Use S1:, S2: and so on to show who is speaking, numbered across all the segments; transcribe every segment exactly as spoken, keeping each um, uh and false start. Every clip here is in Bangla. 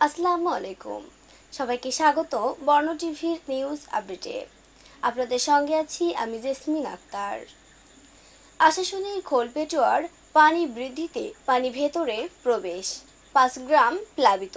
S1: আসসালামু আলাইকুম। সবাইকে স্বাগত বর্ণ টিভির নিউজ আপডেটে। আপনাদের সঙ্গে আছি আমি জেসমিন আক্তার। আশাশুনির খোলপেটুয়ার পানি বৃদ্ধিতে পানি ভেতরে প্রবেশ, পাঁচ গ্রাম প্লাবিত।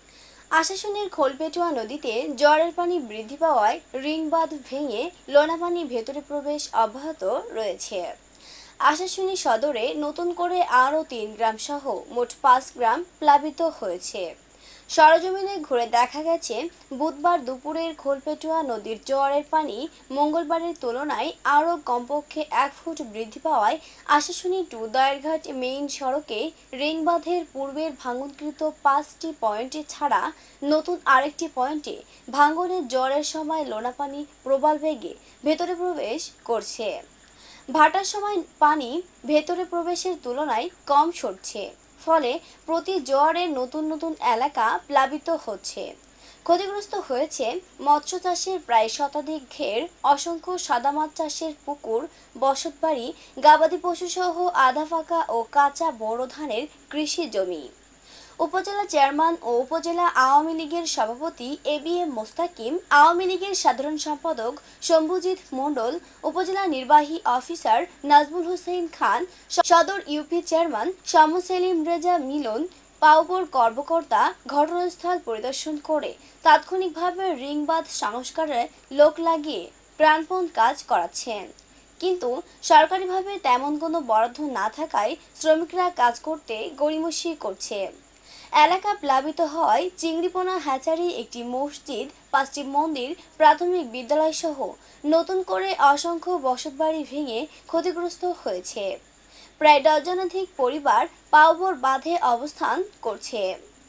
S1: আশাশুনির খোলপেটুয়া নদীতে জোয়ারের পানি বৃদ্ধি পাওয়ায় রিং বাঁধ ভেঙে লোনা পানি ভেতরে প্রবেশ অব্যাহত রয়েছে। আশাশুনি সদরে নতুন করে আরও তিন গ্রাম সহ মোট পাঁচ গ্রাম প্লাবিত হয়েছে। সরজমিনে ঘুরে দেখা গেছে বুধবার দুপুরের খোলপেটুয়া নদীর জোয়ারের পানি মঙ্গলবারের তুলনায় আরও কমপক্ষে এক ফুট বৃদ্ধি পাওয়ায় আশাশুনি টু দয়ারঘাট মেইন সড়কে রিংবাঁধের পূর্বের ভাঙনকৃত পাঁচটি পয়েন্টে ছাড়া নতুন আরেকটি পয়েন্টে ভাঙনের জোয়ারের সময় লোনা পানি প্রবল বেগে ভেতরে প্রবেশ করছে। ভাটার সময় পানি ভেতরে প্রবেশের তুলনায় কম সরছে, ফলে প্রতি জোয়ারে নতুন নতুন এলাকা প্লাবিত হচ্ছে। ক্ষতিগ্রস্ত হয়েছে মৎস্য চাষের প্রায় শতাধিক ঘের, অসংখ্য সাদা মাছ চাষের পুকুর, বসতবাড়ি, গবাদি পশুসহ আধা ফাঁকা ও কাঁচা বোরো ধানের কৃষি জমি। উপজেলা চেয়ারম্যান ও উপজেলা আওয়ামী লীগের সভাপতি A B M Mostakim, Awami লীগের সাধারণ সম্পাদক শম্ভুজিৎ মণ্ডল, উপজেলা নির্বাহী অফিসার নাজমুল হোসেন খান, সদর ইউপি চেয়ারম্যান শামু সেলিম রেজা মিলন, পাউবোর কর্মকর্তা ঘটনাস্থল পরিদর্শন করে তাৎক্ষণিকভাবে রিং বাঁধ সংস্কারে লোক লাগিয়ে প্রাণপণ কাজ করাচ্ছেন। কিন্তু সরকারিভাবে তেমন কোনো বরাদ্দ না থাকায় শ্রমিকরা কাজ করতে গড়িমসি করছে। এলাকা প্লাবিত হয় চিংড়িপোনা হ্যাচারি, একটি মসজিদ, পাঁচটি মন্দির, প্রাথমিক বিদ্যালয় সহ নতুন করে অসংখ্য বসতবাড়ি ভেঙে ক্ষতিগ্রস্ত হয়েছে। প্রায় ডজনাধিক পরিবার পাউবোর বাঁধে অবস্থান করছে।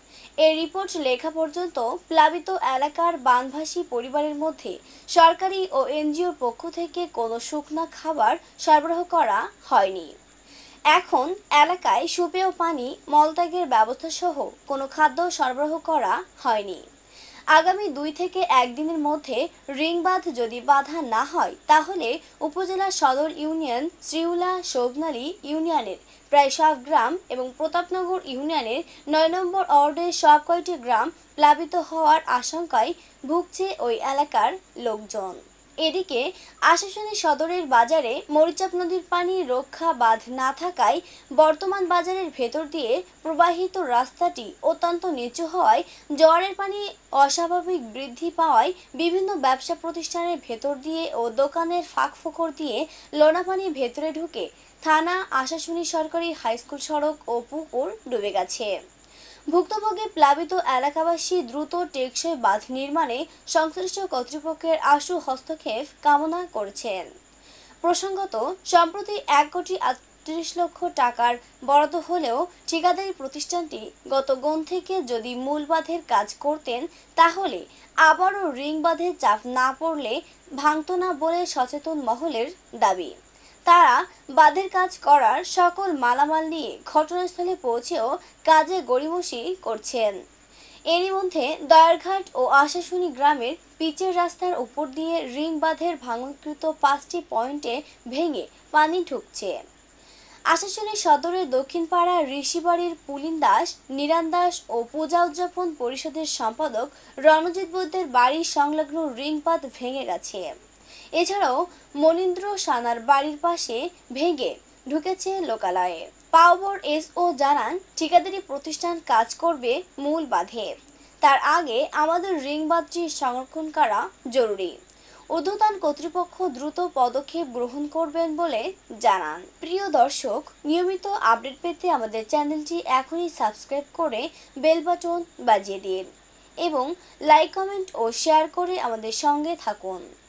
S1: এই রিপোর্ট লেখা পর্যন্ত প্লাবিত এলাকার বানভাসী পরিবারের মধ্যে সরকারি ও এনজিওর পক্ষ থেকে কোনো শুকনা খাবার সরবরাহ করা হয়নি। এখন এলাকায় সুপেয় পানি, মলত্যাগের ব্যবস্থা সহ কোনো খাদ্য সরবরাহ করা হয়নি। আগামী দুই থেকে একদিনের মধ্যে রিং বাঁধ যদি বাঁধা না হয় তাহলে উপজেলা সদর ইউনিয়ন, শ্রীউলা, শোভনালী ইউনিয়নের প্রায় সব গ্রাম এবং প্রতাপনগর ইউনিয়নের নয় নম্বর ওয়ার্ডের সব কয়টি গ্রাম প্লাবিত হওয়ার আশঙ্কায় ভুগছে ওই এলাকার লোকজন। এদিকে আশাশুনি সদরের বাজারে মরিচাপ নদীর পানি রক্ষা বাঁধ না থাকায় বর্তমান বাজারের ভেতর দিয়ে প্রবাহিত রাস্তাটি অত্যন্ত নিচু হওয়ায় জোয়ারের পানি অস্বাভাবিক বৃদ্ধি পাওয়ায় বিভিন্ন ব্যবসা প্রতিষ্ঠানের ভেতর দিয়ে ও দোকানের ফাঁক ফোকর দিয়ে লোনা পানি ভেতরে ঢুকে থানা, আশাশুনি সরকারি হাইস্কুল সড়ক ও পুকুর ডুবে গেছে। ভুক্তভোগী প্লাবিত এলাকাবাসী দ্রুত টেকসই বাঁধ নির্মাণে সংশ্লিষ্ট কর্তৃপক্ষের আশু হস্তক্ষেপ কামনা করেছেন। প্রসঙ্গত, সম্প্রতি এক কোটি আটত্রিশ লক্ষ টাকার বরাদ্দ হলেও ঠিকাদারি প্রতিষ্ঠানটি গত গণ থেকে যদি মূল বাঁধের কাজ করতেন তাহলে আবারও রিং বাঁধের চাপ না পড়লে ভাঙত না বলে সচেতন মহলের দাবি। তারা বাঁধের কাজ করার সকল মালামাল নিয়ে ঘটনাস্থলে পৌঁছেও কাজে গড়িমসি করছেন। এরই মধ্যে দয়ারঘাট ও আশাশুনি গ্রামের পিচের রাস্তার উপর দিয়ে রিং বাঁধের ভাঙনকৃত পাঁচটি পয়েন্টে ভেঙে পানি ঢুকছে। আশাশুনি সদরের দক্ষিণপাড়া ঋষিবাড়ির পুলিন দাস, নিরান দাস ও পূজা উদযাপন পরিষদের সম্পাদক রণজিৎ বৈদ্যের বাড়ির সংলগ্ন রিং বাঁধ ভেঙে গেছে। এছাড়াও মনীন্দ্র সানার বাড়ির পাশে ভেঙে ঢুকেছে লোকালয়ে। পাউবোর এসও জানান, ঠিকাদারি প্রতিষ্ঠান কাজ করবে মূল বাঁধে, তার আগে আমাদের রিং বাঁধটি সংরক্ষণ করা জরুরি। ঊর্ধ্বতন কর্তৃপক্ষ দ্রুত পদক্ষেপ গ্রহণ করবেন বলে জানান। প্রিয় দর্শক, নিয়মিত আপডেট পেতে আমাদের চ্যানেলটি এখনই সাবস্ক্রাইব করে বেল বাটন বাজিয়ে দিন এবং লাইক, কমেন্ট ও শেয়ার করে আমাদের সঙ্গে থাকুন।